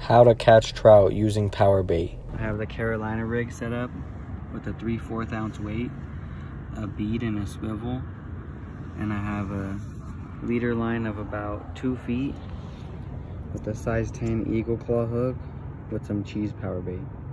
How to catch trout using power bait. I have the Carolina rig set up with a 3/4 ounce weight, a bead and a swivel, and I have a leader line of about 2 feet with a size 10 eagle claw hook with some cheese power bait.